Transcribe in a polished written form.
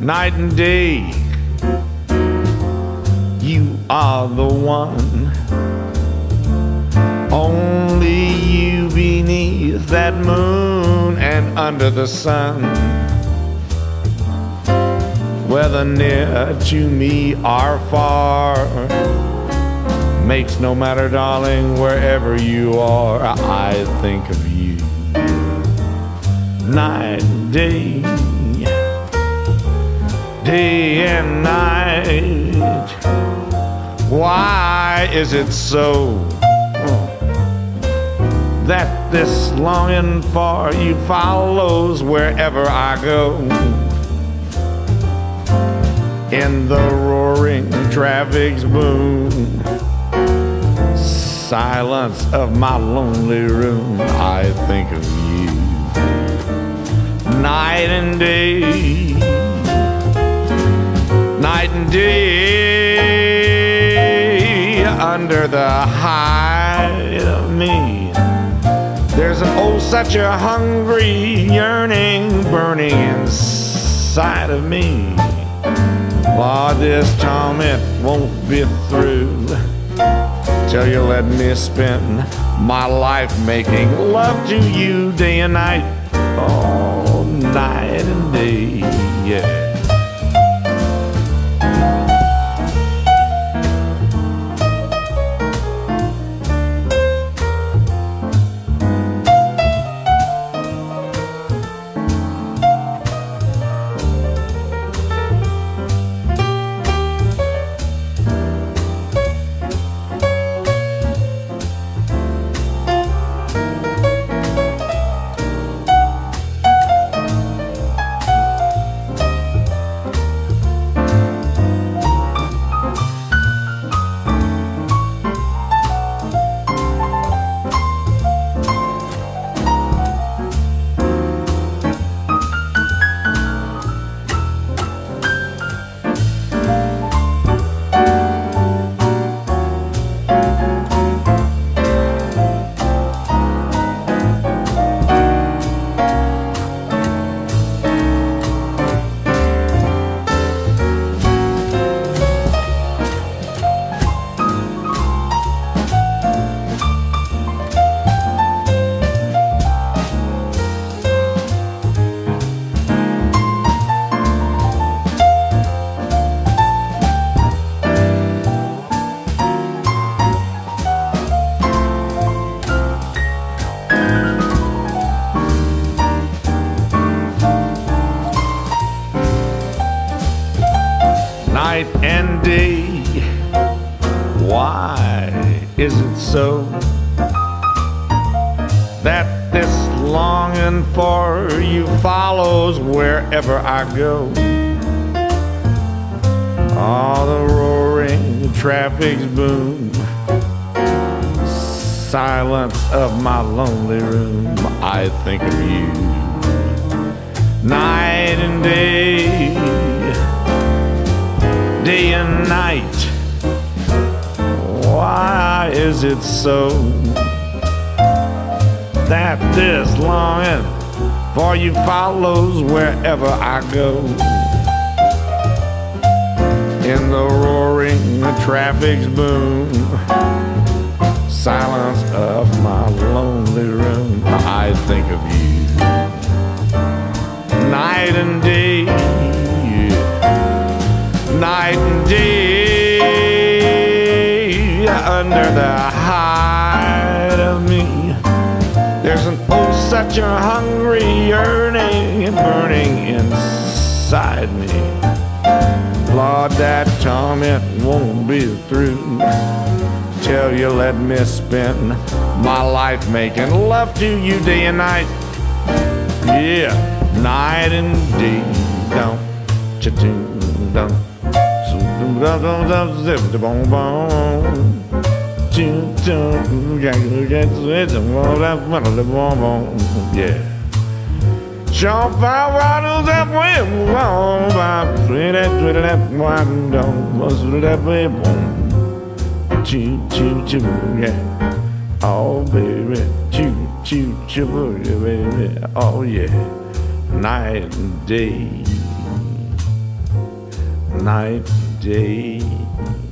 night and day. You are the one, only you beneath that moon and under the sun. Whether near to me or far, makes no matter, darling, wherever you are, I think of you night and day, day and night. Why is it so that this longing for you follows wherever I go? In the roaring traffic's boom, silence of my lonely room, I think of you night and day, night and day. Under the hide of me, there's an oh such a hungry yearning burning inside of me. Lord, this torment won't be through till you let me spend my life making love to you day and night, all night and day, yeah. Night and day, why is it so that this longing for you follows wherever I go? All the roaring traffic's boom, silence of my lonely room, I think of you night and day, day and night. Why is it so that this longing for you follows wherever I go? In the roaring traffic's boom, silence of my lonely room, I think of you night and day, night and day. Under the hide of me, there's an oh such a hungry yearning burning inside me. Lord, that torment won't be through till you let me spend my life making love to you day and night, yeah, night and day. Don't cha-ching, don't. Yeah. Jump out right that way, yeah. Oh baby, choo choo choo, baby, oh yeah, night and day. night and day.